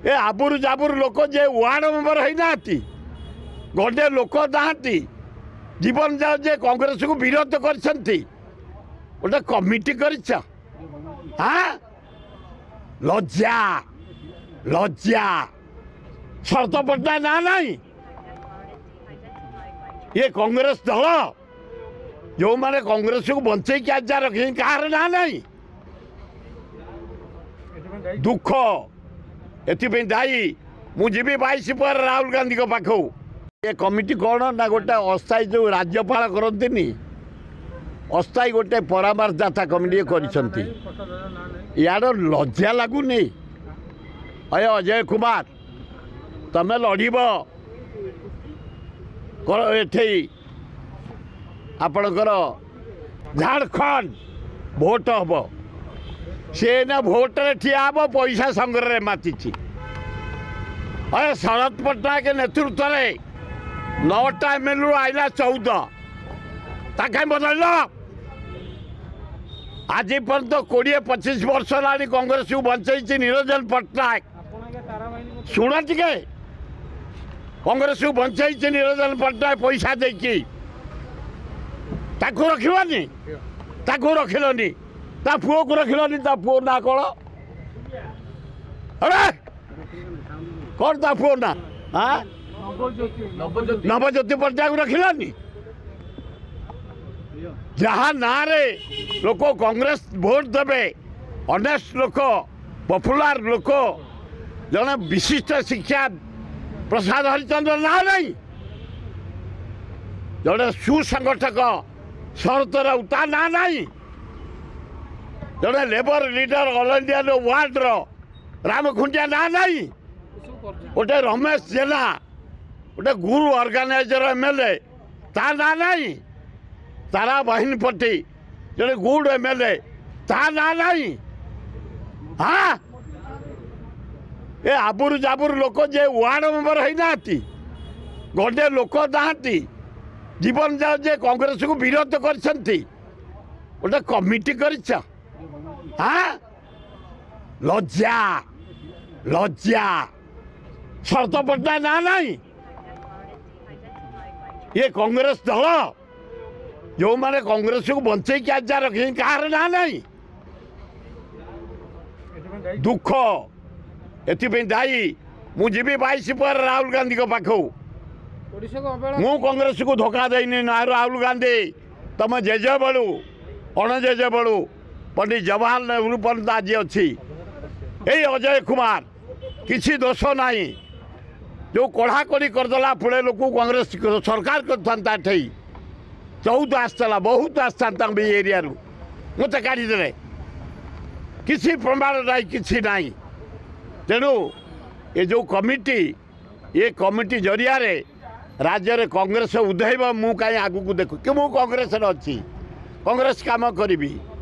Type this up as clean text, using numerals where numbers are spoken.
ए आबुरु जाबुरु लोक जे ward member होना गंडे लोक ना जीवन जा जे कांग्रेस को विरोध कर गोटे कमिटी कर लज्जा लज्जा शरत पट्टनायक ना नहीं ये कांग्रेस दल जो माने कांग्रेस को बंचे क्या जा रखे कहार ना नहीं दुख एथि दायी मुझे 22 पर राहुल गांधी को पाख ये कमिटी कौन ना गोटे अस्थायी जो राज्यपाल करती अस्थायी गोटे परामर्शदाता कमिटी यार लज्जा लगुनि अय अजय कुमार तमें लड़ब एठे आपणकर झारखंड भोट हम सी ना भोट ठिया हम पैसा संग्रह में माति अरे शरद पट्टनायक नेतृत्व में 9टा एमएलए आईला 14 कहीं बदल आज पर्यंत 20-25 वर्ष है कांग्रेस को बंचाई निरंजन पट्टनायक शुण टे कांग्रेस को बंचाई निरंजन पट्टनायक पैसा देकी रखिलानी रखिलनी ता पुओ को रखिलनी ता पुओ ना कौन अरे कौन ता पुओ ना हाँ नवज्योति पट्टनायक रखिलानी जहाँ ना रे लोक कांग्रेस भोट देवे ऑनेस्ट लोक पॉपुलर लोक जने विशिष्ट शिक्षा प्रसाद हरिचंद्र ना नहीं जड़े सुसंगठक शरत राउता ना नहीं जड़े लेबर लीडर ऑल इंडिया वार्ड राम खुंटिया ना नहीं गोटे रमेश जेना गोटे गुरु ऑर्गेनाइजर एमएलए ता ना नहीं तारा बहन पट्टी जड़े गुड एमएलए ता ना नहीं हाँ ए आबुरु जाबुरु लोक जे वार्ड मेंबर होना गंडे लोक ना जीवन जा जे कांग्रेस को विरोध कर गोटे कमिटी कर लज्जा लज्जा शरत पट्टनायक ना नहीं ये कांग्रेस दल जो माने कांग्रेस को बंचे क्या जा रखे कहार ना नहीं दुख एथि दायी मुझे 22 पर राहुल गांधी को पाख मु कांग्रेस को धोखा देनी ना राहुल गांधी तुम जेजे बड़ू अणजेजे बड़ू पंडित जवाहरलाल नेहरू पर्यंत आज अच्छी यही अजय कुमार किसी दोष ना जो कड़ाकड़ी करदेला पुणे लोक कांग्रेस सरकार कर 14 आसला बहुत आसता भी एरिया मत काढ़ीदे किसी प्रमाण ना कि ना तेणु ये जो कमिटी ये कमिटी जरिया राज्य में कांग्रेस उधेब मु कहीं आगू देखू कि मु कांग्रेस अच्छी कांग्रेस काम करी